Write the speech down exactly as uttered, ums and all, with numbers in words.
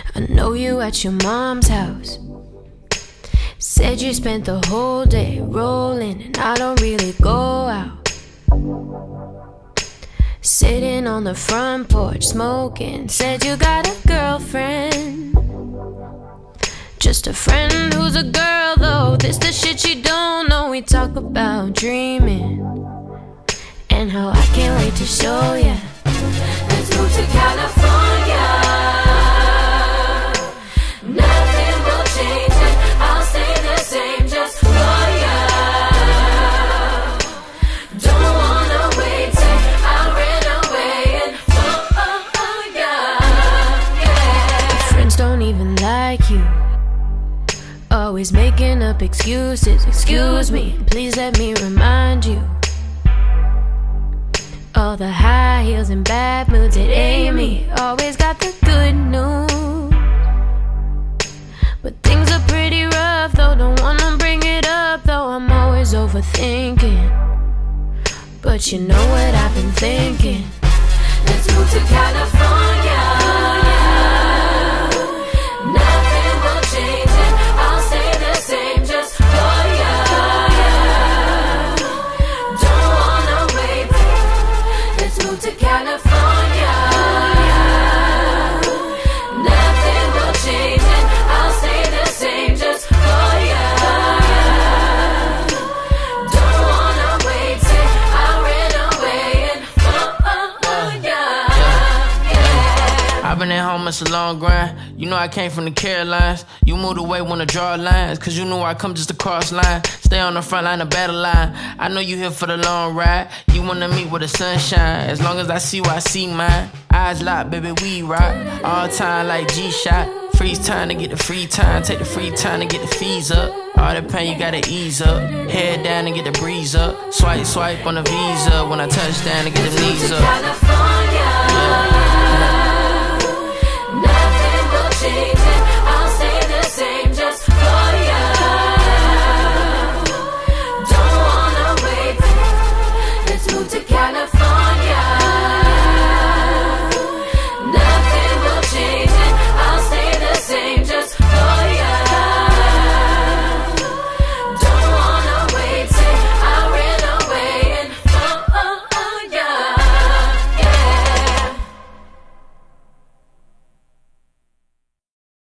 I know you at your mom's house. Said you spent the whole day rolling, and I don't really go out. Sitting on the front porch smoking. Said you got a girlfriend, just a friend who's a girl though. This the shit you don't know. We talk about dreaming and how I can't wait to show ya. Let's move to California. Nothing will change it, I'll stay the same just for ya. Don't wanna wait, say I'll run away and for ya. Yeah. Your friends don't even like you, always making up excuses. Excuse me, please let me remind you. All the high heels and bad moods at Amy, always got the good news. But things are pretty rough though, don't wanna bring it up though. I'm always overthinking, but you know what I've been thinking. Let's move to California. Nothing will change it, I'll stay the same just for ya. Don't wanna wait, let's move to California. Nothing will change it, I'll stay the same just for ya. Don't wanna wait, say I'll run away and for ya. I've been at home, it's a long grind. You know I came from the Carolines. You moved away, wanna draw lines, cause you knew I come just to cross line. Stay on the front line of battle line. I know you here for the long ride. You wanna meet with the sunshine. As long as I see you, I see mine. Eyes locked, baby, we rock. All time like G-Shot. Freeze time to get the free time. Take the free time to get the fees up. All the pain, you gotta ease up. Head down and get the breeze up. Swipe, swipe on the Visa. When I touch down to get the knees up.